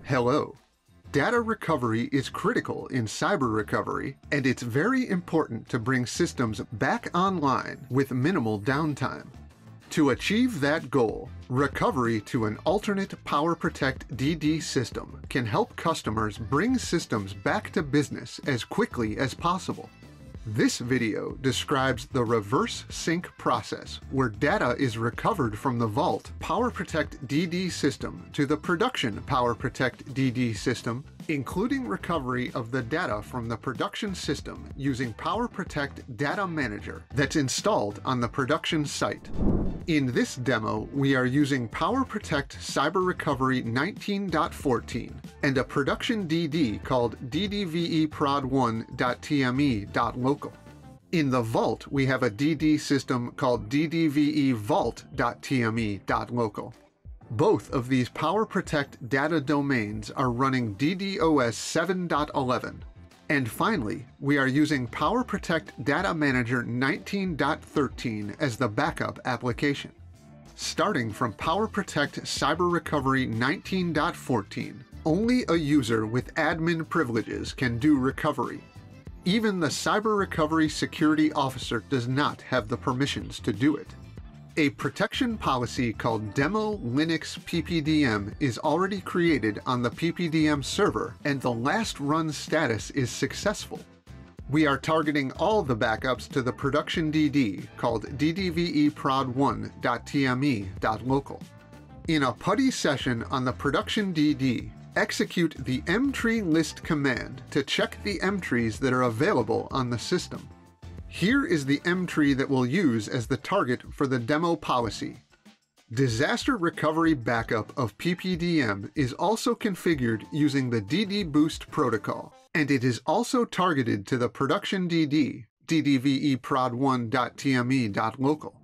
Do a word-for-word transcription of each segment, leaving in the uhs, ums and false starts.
Hello. Data recovery is critical in cyber recovery, and it's very important to bring systems back online with minimal downtime. To achieve that goal, recovery to an alternate PowerProtect D D system can help customers bring systems back to business as quickly as possible. This video describes the reverse sync process where data is recovered from the Vault PowerProtect D D system to the production PowerProtect D D system, including recovery of the data from the production system using PowerProtect Data Manager that's installed on the production site. In this demo, we are using PowerProtect Cyber Recovery nineteen point fourteen and a production D D called D D V E prod one dot T M E dot local. In the Vault, we have a D D system called D D V E vault dot T M E dot local. Both of these PowerProtect data domains are running D DoS seven point eleven. And finally, we are using PowerProtect Data Manager nineteen point thirteen as the backup application. Starting from PowerProtect Cyber Recovery nineteen point fourteen, only a user with admin privileges can do recovery. Even the Cyber Recovery Security Officer does not have the permissions to do it. A protection policy called Demo Linux P P D M is already created on the P P D M server, and the last run status is successful. We are targeting all the backups to the production D D called D D V E prod one dot T M E dot local. In a PuTTY session on the production D D, execute the mtree list command to check the mtrees that are available on the system. Here is the mtree that we'll use as the target for the demo policy. Disaster recovery backup of P P D M is also configured using the D D boost protocol, and it is also targeted to the production D D, D D V E prod one dot T M E dot local.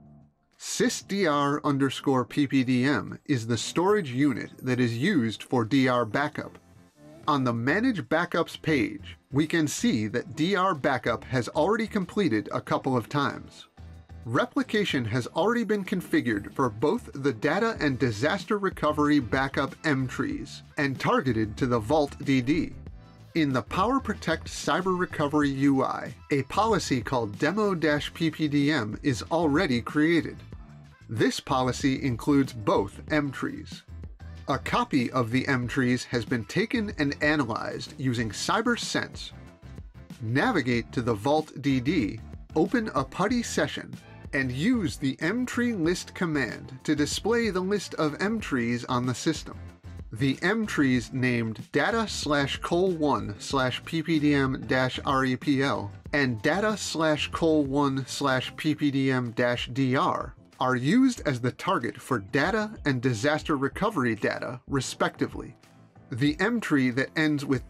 sysdr underscore P P D M is the storage unit that is used for D R backup. On the Manage Backups page, we can see that D R backup has already completed a couple of times. Replication has already been configured for both the data and disaster recovery backup mtrees and targeted to the Vault D D. In the PowerProtect Cyber Recovery U I, a policy called Demo-P P D M is already created. This policy includes both mtrees. A copy of the mtrees has been taken and analyzed using CyberSense. Navigate to the Vault D D, open a PuTTY session, and use the mtree list command to display the list of mtrees on the system. The mtrees named data slash col one slash ppdm dash repl and data slash col one slash ppdm dash dr are used as the target for data and disaster recovery data, respectively. The mtree that ends with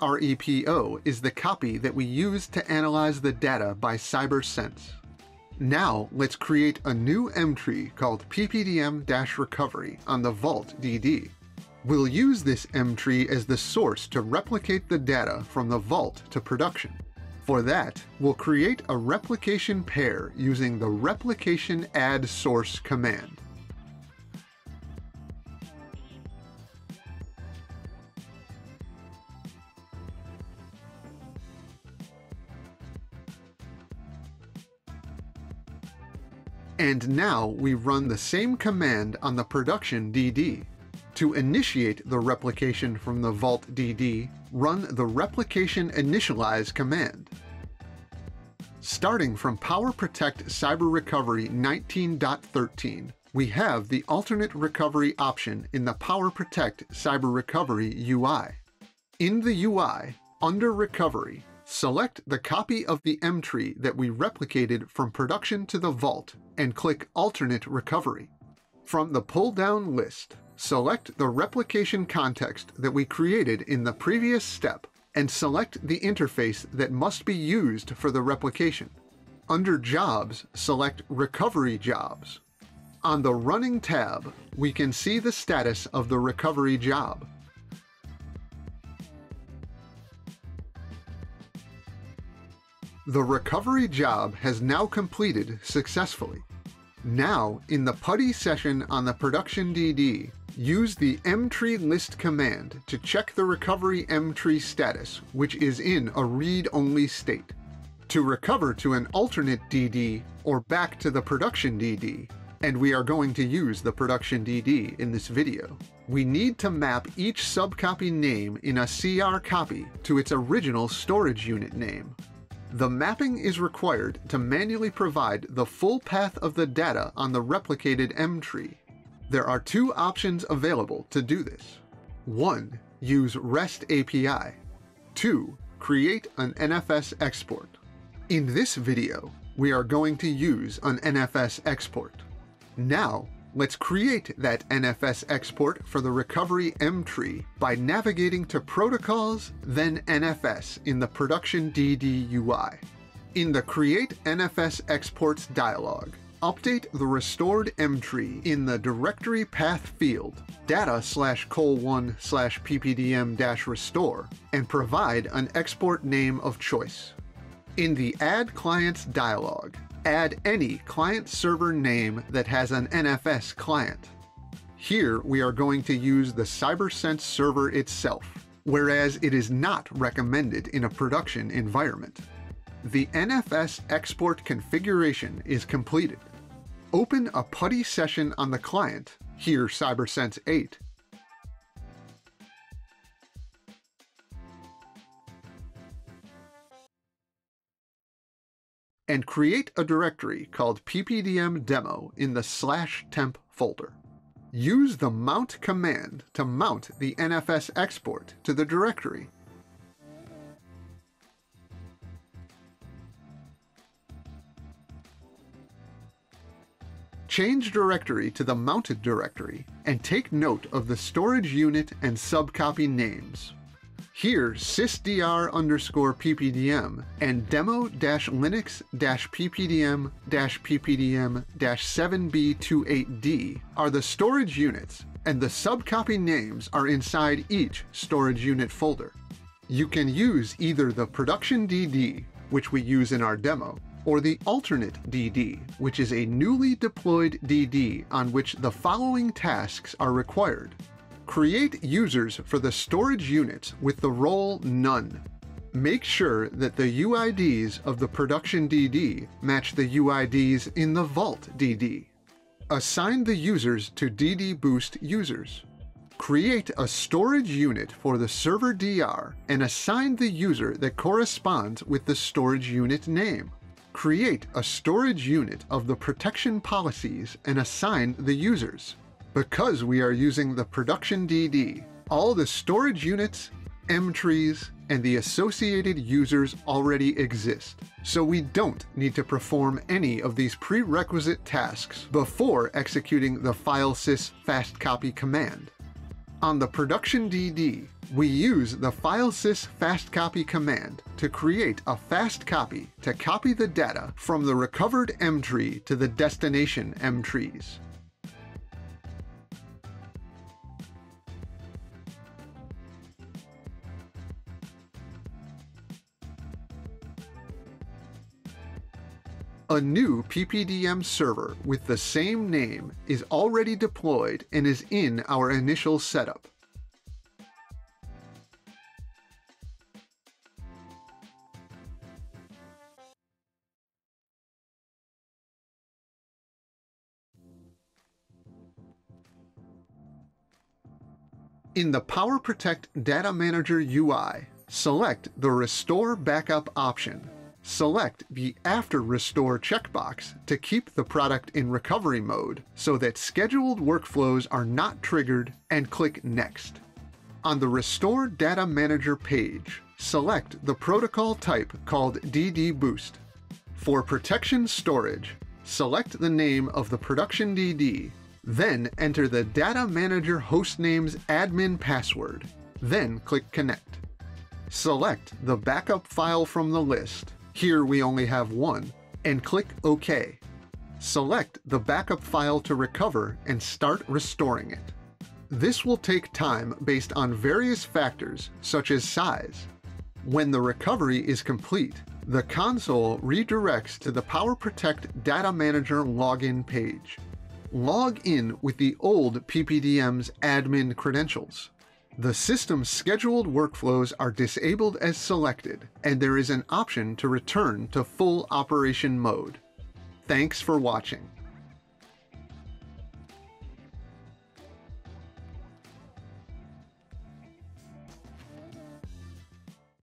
-repo is the copy that we use to analyze the data by CyberSense. Now let's create a new mtree called ppdm-recovery on the Vault D D. We'll use this mtree as the source to replicate the data from the Vault to production. For that, we'll create a replication pair using the replication add source command. And now we run the same command on the production D D. To initiate the replication from the Vault D D, run the replication initialize command. Starting from PowerProtect Cyber Recovery nineteen point thirteen, we have the alternate recovery option in the PowerProtect Cyber Recovery U I. In the U I, under Recovery, select the copy of the mtree that we replicated from production to the Vault and click Alternate Recovery. From the pull-down list, select the replication context that we created in the previous step and select the interface that must be used for the replication. Under Jobs, select Recovery Jobs. On the Running tab, we can see the status of the recovery job. The recovery job has now completed successfully. Now, in the PuTTY session on the production D D, Use the mtreelist command to check the recovery mtree status, which is in a read-only state. To recover to an alternate D D or back to the production D D, and we are going to use the production D D in this video, we need to map each subcopy name in a C R copy to its original storage unit name. The mapping is required to manually provide the full path of the data on the replicated mtree. There are two options available to do this. One, use REST A P I. Two, create an N F S export. In this video, we are going to use an N F S export. Now, let's create that N F S export for the recovery mtree by navigating to Protocols, then N F S in the Production D D U I. In the Create N F S Exports dialog, update the restored mtree in the Directory Path field, data slash col one slash ppdm dash restore, and provide an export name of choice. In the Add Clients dialog, add any client-server name that has an N F S client. Here we are going to use the CyberSense server itself, whereas it is not recommended in a production environment. The N F S export configuration is completed. Open a PuTTY session on the client, here CyberSense eight, and create a directory called P P D M demo in the slash temp folder. Use the mount command to mount the N F S export to the directory. Change directory to the mounted directory and take note of the storage unit and subcopy names. Here, sysdr underscore ppdm and demo-linux-ppdm-ppdm-seven b twenty-eight d are the storage units, and the subcopy names are inside each storage unit folder. You can use either the production D D, which we use in our demo, or the alternate D D, which is a newly deployed D D on which the following tasks are required. Create users for the storage units with the role None. Make sure that the U I Ds of the production D D match the U I Ds in the Vault D D. Assign the users to D D Boost users. Create a storage unit for the server D R and assign the user that corresponds with the storage unit name. Create a storage unit of the protection policies and assign the users. Because we are using the production D D, all the storage units, mtrees, and the associated users already exist, so we don't need to perform any of these prerequisite tasks before executing the filesys fastcopy command. On the production D D, we use the filesys fastcopy command to create a fast copy to copy the data from the recovered mtree to the destination mtrees. A new P P D M server with the same name is already deployed and is in our initial setup. In the PowerProtect Data Manager U I, select the Restore Backup option. Select the After Restore checkbox to keep the product in recovery mode so that scheduled workflows are not triggered, and click Next. On the Restore Data Manager page, select the protocol type called D D Boost. For protection storage, select the name of the production D D, then enter the Data Manager hostname's admin password, then click Connect. Select the backup file from the list. Here we only have one, and click OK. Select the backup file to recover and start restoring it. This will take time based on various factors such as size. When the recovery is complete, the console redirects to the PowerProtect Data Manager login page. log in with the old P P D M's admin credentials. The system's scheduled workflows are disabled as selected, and there is an option to return to full operation mode. Thanks for watching.